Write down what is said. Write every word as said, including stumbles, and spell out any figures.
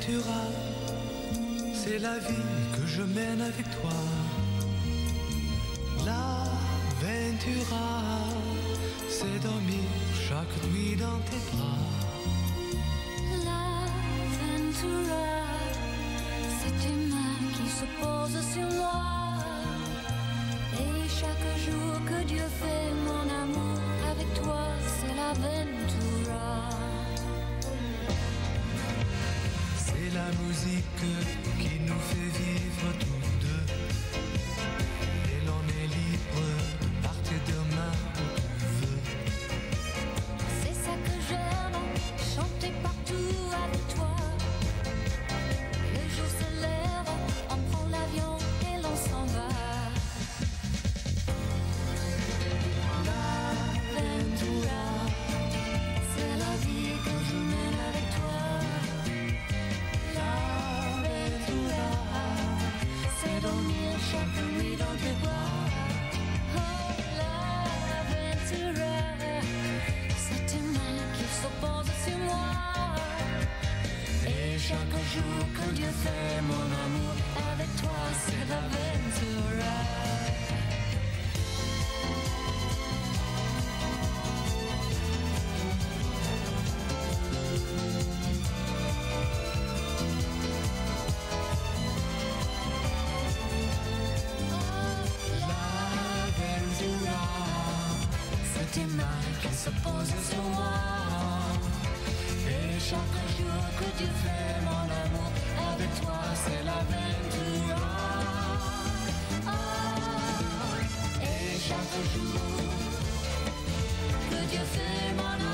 L'avventura, c'est la vie que je mène avec toi. L'avventura, c'est dormir chaque nuit dans tes bras. L'avventura, c'est tes mains qui se posent sur moi. Et chaque jour que Dieu fait mon amour avec toi, c'est l'avventura. C'est la musique qui nous fait vivre tous deux. Et l'on est libre de partir demain où tu veux. C'est ça que j'aime, chanter partout avec toi. Le jour se lève, on prend l'avion et l'on s'en va. L'avventura, c'est la vie que je mène avec toi. L'avventura, c'est dormir chaque nuit dans tes bras. Oh, l'avventura, c'est tes mains qui se posent sur moi. Et chaque jour que Dieu fait mon amour avec toi, c'est l'avventura. L'avventura, c'est tes mains qui se posent sur moi. Et chaque jour que Dieu fait mon amour avec toi, c'est l'avventura. Oh, et chaque jour que Dieu fait mon